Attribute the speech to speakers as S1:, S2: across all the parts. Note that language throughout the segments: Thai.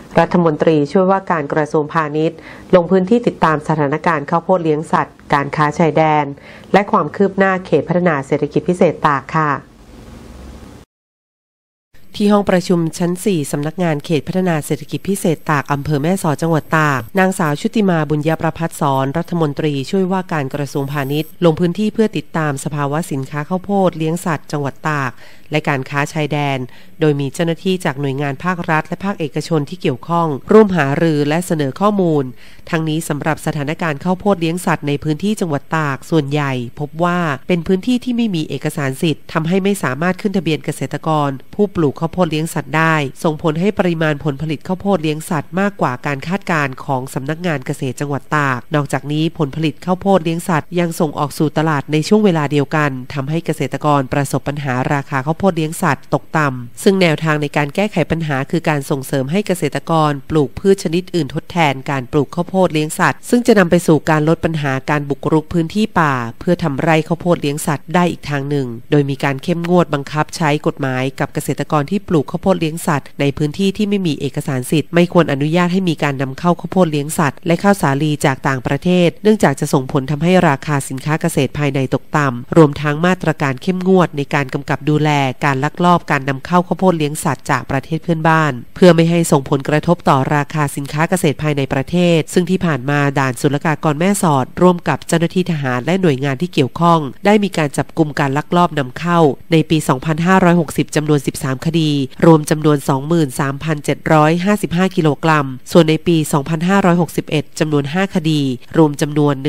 S1: รัฐมนตรีช่วยว่าการกระทรวงพาณิชย์ลงพื้นที่ติดตามสถานการณ์ข้าวโพดเลี้ยงสัตว์การค้าชายแดนและความคืบหน้าเขตพัฒนาเศรษฐกิจพิเศษตากค่ะที่ห้องประชุมชั้น 4 สำนักงานเขตพัฒนาเศรษฐกิจพิเศษตากอำเภอแม่สอดจังหวัดตากนางสาวชุติมาบุญยประภัสสรรัฐมนตรีช่วยว่าการกระทรวงพาณิชย์ลงพื้นที่เพื่อติดตามสภาวะสินค้าข้าวโพดเลี้ยงสัตว์จังหวัดตากและการค้าชายแดนโดยมีเจ้าหน้าที่จากหน่วยงานภาครัฐและภาคเอกชนที่เกี่ยวข้องร่วมหารือและเสนอข้อมูลทั้งนี้สำหรับสถานการณ์ข้าวโพดเลี้ยงสัตว์ในพื้นที่จังหวัดตากส่วนใหญ่พบว่าเป็นพื้นที่ที่ไม่มีเอกสารสิทธิ์ทำให้ไม่สามารถขึ้นทะเบียนเกษตรกรผู้ปลูกข้าวโพดเลี้ยงสัตว์ได้ส่งผลให้ปริมาณผลผลิตข้าวโพดเลี้ยงสัตว์มากกว่าการคาดการณ์ของสำนักงานเกษตรจังหวัดตากนอกจากนี้ผลผลิตข้าวโพดเลี้ยงสัตว์ยังส่งออกสู่ตลาดในช่วงเวลาเดียวกันทำให้เกษตรกรประสบปัญหาราคาข้าวโพดเลี้ยงสัตว์ตกต่ำซึ่งแนวทางในการแก้ไขปัญหาคือการส่งเสริมให้เกษตรกรปลูกพืชชนิดอื่นทดแทนการปลูกข้าวโพดเลี้ยงสัตว์ซึ่งจะนำไปสู่การลดปัญหาการบุกรุกพื้นที่ป่าเพื่อทำไร่ข้าวโพดเลี้ยงสัตว์ได้อีกทางหนึ่งโดยมีการเข้มงวดบังคับใช้กฎหมายกับเกษตรกรที่ปลูกข้าวโพดเลี้ยงสัตว์ในพื้นที่ที่ไม่มีเอกสารสิทธิ์ไม่ควรอนุญาตให้มีการนำเข้าข้าวโพดเลี้ยงสัตว์และข้าวสาลีจากต่างประเทศเนื่องจากจะส่งผลทำให้ราคาสินค้าเกษตรภายในตกต่ำรวมทั้งมาตรการเข้มงวดในการกำกับดูแลการลักลอบการนำเข้าข้าวโพดเลี้ยงสัตว์จากประเทศเพื่อนบ้านเพื่อไม่ให้ส่งผลกระทบต่อราคาสินค้าเกษตรภายในประเทศซึ่งที่ผ่านมาด่านศุลกากรแม่สอดร่วมกับเจ้าหน้าที่ทหารและหน่วยงานที่เกี่ยวข้องได้มีการจับกุมการลักลอบนำเข้าในปี 2560 จำนวน 13 คดีรวมจำนวน 23,755 กิโลกรัมส่วนในปี 2561 จำนวน 5 คดีรวมจำนวน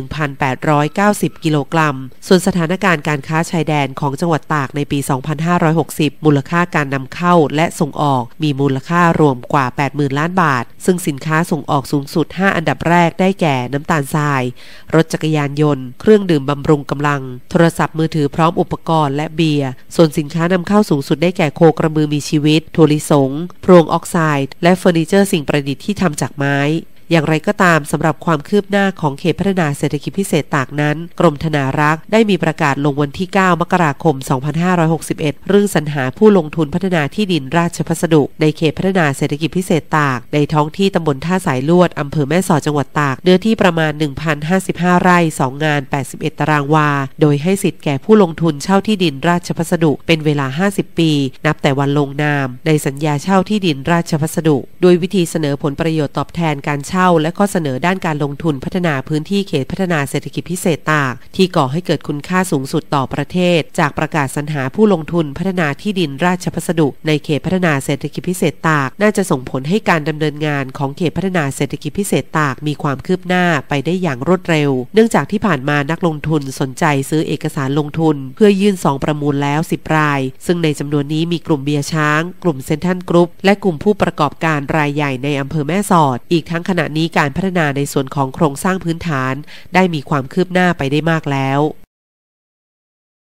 S1: 11,890 กิโลกรัมส่วนสถานการณ์การค้าชายแดนของจังหวัดตากในปี 2560 มูลค่าการนำเข้าและส่งออกมีมูลค่ารวมกว่า 80,000 ล้านบาทซึ่งสินค้าส่งออกสูงสุด 5 อันดับแรกได้แก่น้ำตาลทรายรถจักรยานยนต์เครื่องดื่มบำรุงกำลังโทรศัพท์มือถือพร้อมอุปกรณ์และเบียร์ส่วนสินค้านำเข้าสูงสุดได้แก่โคกระบือมีชีวิตถั่วลิสงพรวงออกไซด์และเฟอร์นิเจอร์สิ่งประดิษฐ์ที่ทำจากไม้อย่างไรก็ตามสำหรับความคืบหน้าของเขตพัฒนาเศรษฐกิจพิเศษตากนั้นกรมธนารักษ์ได้มีประกาศลงวันที่ 9 มกราคม 2561 เรื่องสรรหาผู้ลงทุนพัฒนาที่ดินราชพัสดุในเขตพัฒนาเศรษฐกิจพิเศษตากในท้องที่ตำบลท่าสายลวดอำเภอแม่สอดจังหวัดตากเนื้อที่ประมาณ 1,055 ไร่ 2 งาน 81 ตารางวาโดยให้สิทธิ์แก่ผู้ลงทุนเช่าที่ดินราชพัสดุเป็นเวลา 50 ปีนับแต่วันลงนามในสัญญาเช่าที่ดินราชพัสดุโดยวิธีเสนอผลประโยชน์ตอบแทนการเช่าและข้อเสนอด้านการลงทุนพัฒนาพื้นที่เขตพัฒนาเศรษฐกิจพิเศษตากที่ก่อให้เกิดคุณค่าสูงสุดต่อประเทศจากประกาศสรรหาผู้ลงทุนพัฒนาที่ดินราชพัสดุในเขตพัฒนาเศรษฐกิจพิเศษตากน่าจะส่งผลให้การดำเนินงานของเขตพัฒนาเศรษฐกิจพิเศษตากมีความคืบหน้าไปได้อย่างรวดเร็วเนื่องจากที่ผ่านมานักลงทุนสนใจซื้อเอกสารลงทุนเพื่อยื่น2ประมูลแล้ว10รายซึ่งในจำนวนนี้มีกลุ่มเบียร์ช้างกลุ่มเซ็นทรัลกรุ๊ปและกลุ่มผู้ประกอบการรายใหญ่ในอำเภอแม่สอดอีกทั้งขณะนี้การพัฒนาในส่วนของโครงสร้างพื้นฐานได้มีความคืบหน้าไปได้มากแล้ว